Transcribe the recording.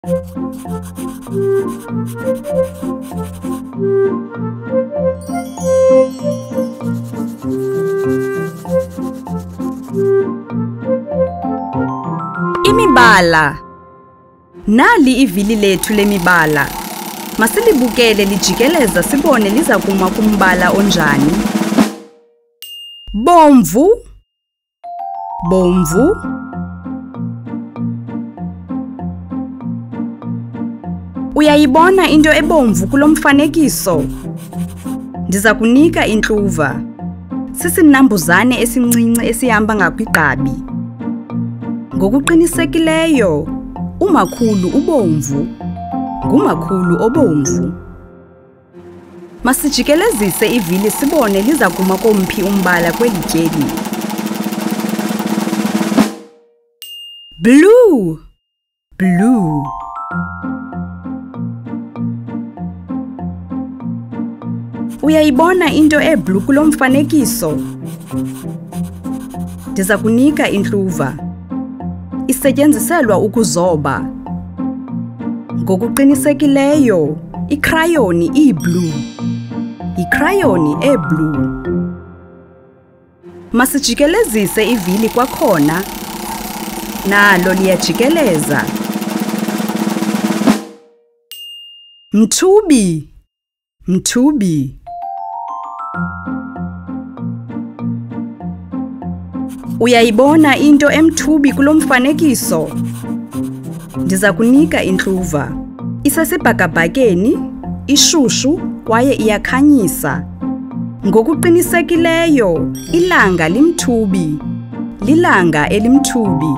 Imibala. Nali ivili lethu lemibala. Masilibukele lijikeleza sibone liza kuma kumbala onjani. Bomvu, bomvu. Uyayibona into ebomvu kulo mfanekiso? Ndiza kunika intluva. Sisinambuzane esincinci esihamba ngakwigqabi. Ngokuqinisekileyo, umakhulu ubomvu. Ngumakhulu obomvu. Masijikelezise ivili sibone liza kuma komphi umbala kweli tyeli. Bhlu, Bhlu. Uyayibona into ebhlu kulo mfanekiso? Ndiza kunika intluva. Isetyenziselwa ukuzoba. Ngokuqinisekileyo, ikrayoni ibhlu. Ikrayoni ebhlu. Masijikelezise ivili kwakhona. Nalo liyajikeleza. Mthubi, Mthubi. Uyayibona into emthubi kulo mfanekiso? Ndiza kunika intluva. Isesibhakabhakeni, ishushu kwaye iyakhanyisa. Ngokuqinisekileyo, ilanga limthubi. Lilanga elimthubi.